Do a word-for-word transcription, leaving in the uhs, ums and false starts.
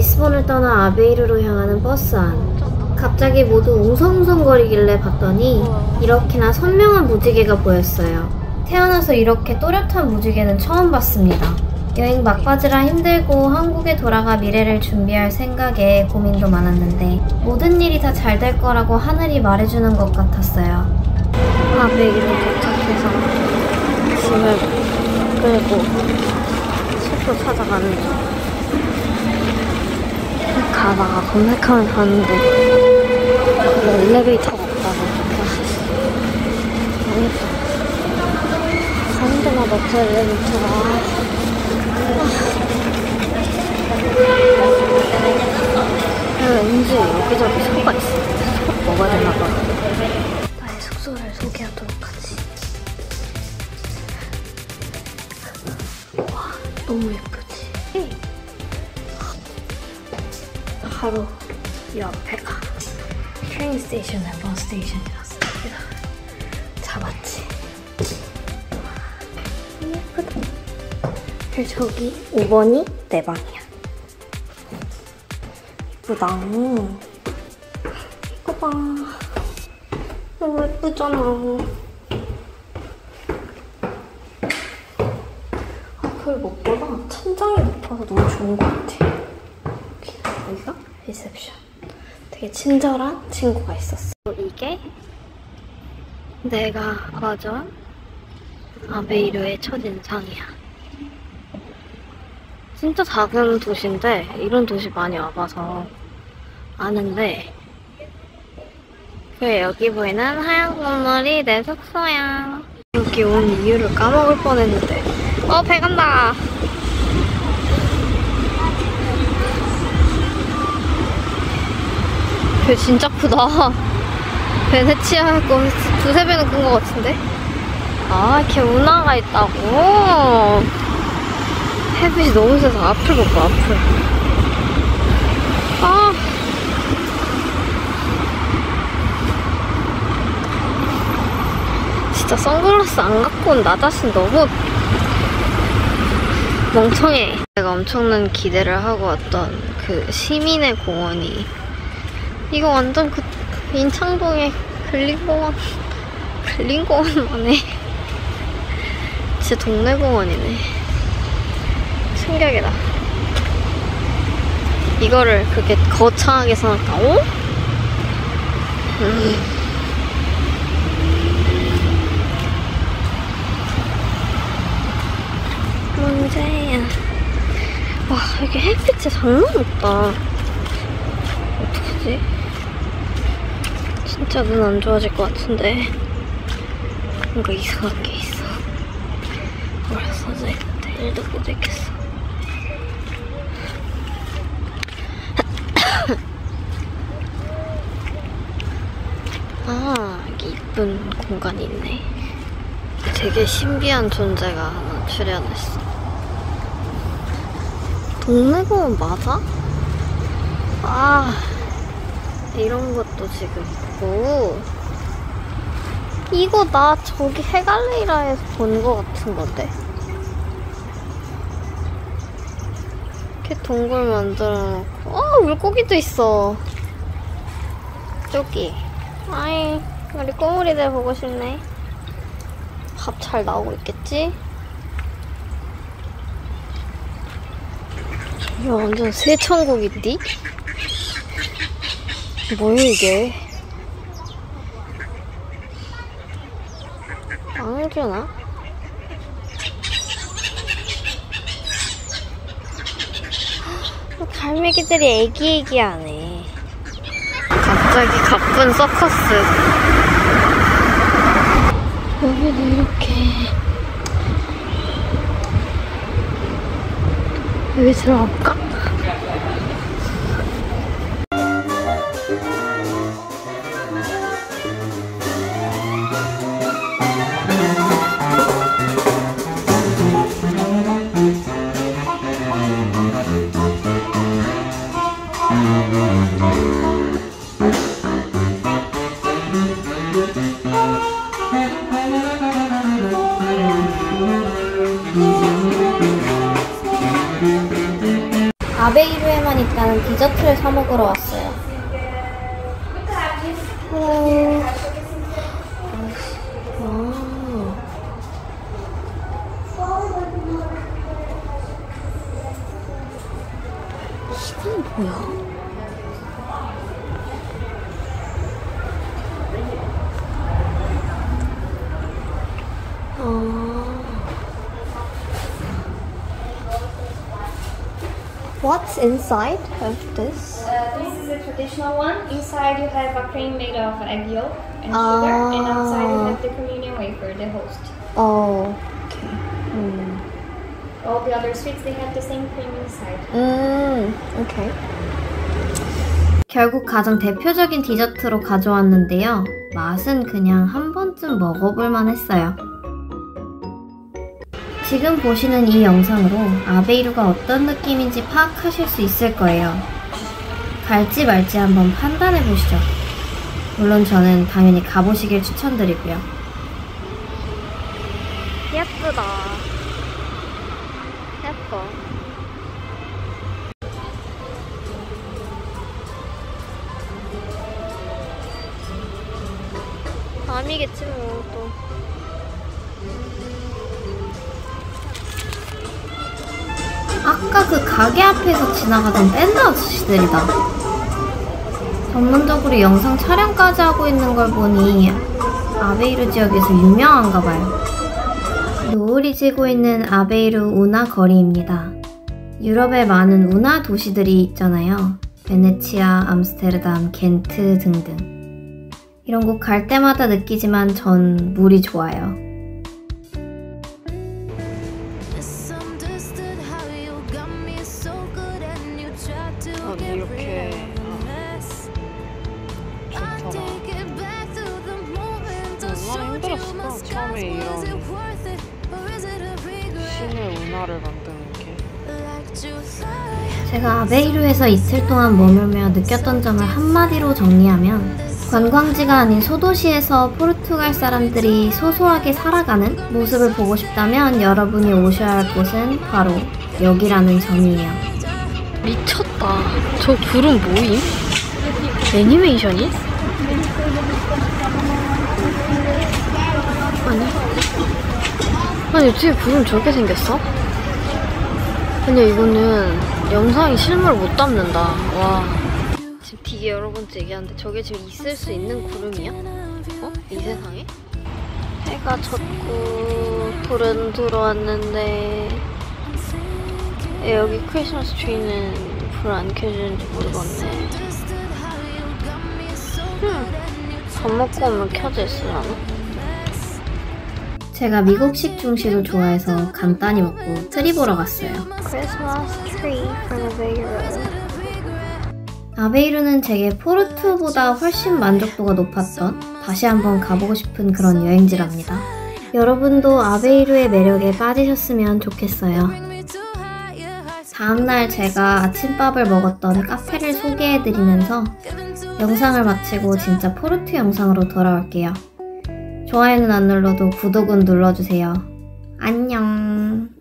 리스본을 떠나 아베이루로 향하는 버스 안. 갑자기 모두 웅성웅성거리길래 봤더니 이렇게나 선명한 무지개가 보였어요. 태어나서 이렇게 또렷한 무지개는 처음 봤습니다. 여행 막바지라 힘들고 한국에 돌아가 미래를 준비할 생각에 고민도 많았는데 모든 일이 다 잘 될 거라고 하늘이 말해주는 것 같았어요. 아베이루 도착해서 짐을 끌고 숙소 찾아가는 중. 가다가 검색하면 봤는데 엘리베이터가 없다고 망했어. 가는 데마다 없어 엘리베이터가. 왠지 여기저기 소가 있어. 소 먹어야 되나봐. 나의 숙소를 소개하도록 하지. 와, 너무 예쁘지? 바로 이 앞에가 트레인 스테이션이나 버스 스테이션이었어. 잡았지. 예쁘다. 그리고 저기 오 번이 내 방이야. 예쁘다. 이거 봐. 너무 예쁘잖아. 아, 그리고 무엇보다 천장이 높아서 너무 좋은 것 같아. 여기가 리셉션. 되게 친절한 친구가 있었어. 이게 내가 봐준 아베이루의 첫인상이야. 진짜 작은 도시인데 이런 도시 많이 와봐서 아는데 그래, 여기 보이는 하얀 건물이 내 숙소야. 여기 온 이유를 까먹을 뻔했는데 어, 배 간다. 배 진짜 크다. 베네치아 할 거 두세 배는 큰 거 같은데? 아, 이렇게 운하가 있다고? 햇빛이 너무 세서 앞을 못 봐, 앞을. 아. 진짜 선글라스 안 갖고 온 나 자신 너무 멍청해. 내가 엄청난 기대를 하고 왔던 그 시민의 공원이 이거 완전 그 인창동의 근린공원 근린공원만 해. 진짜 동네 공원이네. 충격이다. 이거를 그렇게 거창하게 생각하고 음. 문제야. 와, 이게 햇빛이 장난 없다. 어떡하지? 진짜 눈 안 좋아질 것 같은데 뭔가 이상한 게 있어. 뭐라 써져 있는데 일도 못 읽겠어. 아, 여기 이쁜 공간이 있네. 되게 신비한 존재가 하나 출연했어. 동네공원 맞아? 아, 이런 것도 지금 있고. 이거 나 저기 해갈레이라에서 본 거 같은 건데. 이렇게 동굴 만들어 놓고. 아, 물고기도 있어. 저기. 아이, 우리 꼬물이들 보고 싶네. 밥 잘 나오고 있겠지? 야, 완전 새천국인데? 뭐야 이게? 안 주나? 갈매기들이 애기애기하네. 갑자기 가쁜 서커스. 여기도 이렇게 여기 들어갈까? 아베이루에만 있다는 디저트를 사 먹으러 왔어요. 오. 이건 뭐야? What's inside of this? Uh, this is a traditional one. Inside you have a cream made of egg yolk and sugar, Ah. and outside you have the communion wafer, the host. Oh, okay. 음, All the other sweets, they have the same cream inside. 음, okay. 결국 가장 대표적인 디저트로 가져왔는데요. 맛은 그냥 한 번쯤 먹어볼만 했어요. 지금 보시는 이 영상으로 아베이루가 어떤 느낌인지 파악하실 수 있을 거예요. 갈지 말지 한번 판단해 보시죠. 물론 저는 당연히 가보시길 추천드리고요. 예쁘다. 예뻐. 밤이겠지 뭐 또. 아까 그 가게 앞에서 지나가던 밴드 아저씨들이다. 전문적으로 영상 촬영까지 하고 있는 걸 보니 아베이루 지역에서 유명한가 봐요. 노을이 지고 있는 아베이루 운하 거리입니다. 유럽에 많은 운하 도시들이 있잖아요. 베네치아, 암스테르담, 겐트 등등. 이런 곳 갈 때마다 느끼지만 전 물이 좋아요. 아니 이렇게 아, 좋더라. 얼마나 힘들었을까? 처음에 이런 신의 운하를 만드는 게. 제가 아베이루에서 이틀 동안 머물며 느꼈던 점을 한마디로 정리하면 관광지가 아닌 소도시에서 포르투갈 사람들이 소소하게 살아가는 모습을 보고 싶다면 여러분이 오셔야 할 곳은 바로 여기라는 점이에요. 미쳤다. 저 불은 뭐임? 애니메이션이? 아니 아니 어떻게 불은 저렇게 생겼어? 아니 이거는 영상이 실물 못 담는다. 와 지금 되게 여러 번째 얘기하는데 저게 지금 있을 수 있는 구름이야? 어? 이 세상에? 해가 졌고 불은 들어왔는데 예, 여기 크리스마스 트리는 불 안 켜지는지 모르겠네. 흠, 밥 먹고 오면 켜져 있으려나? 제가 미국식 중식을 좋아해서 간단히 먹고 트리 보러 갔어요. 크리스마스 트리 from Abeiro. 아베이루는 제게 포르투보다 훨씬 만족도가 높았던 다시 한번 가보고 싶은 그런 여행지랍니다. 여러분도 아베이루의 매력에 빠지셨으면 좋겠어요. 다음날 제가 아침밥을 먹었던 카페를 소개해드리면서 영상을 마치고 진짜 포르투 영상으로 돌아올게요. 좋아요는 안 눌러도 구독은 눌러주세요. 안녕.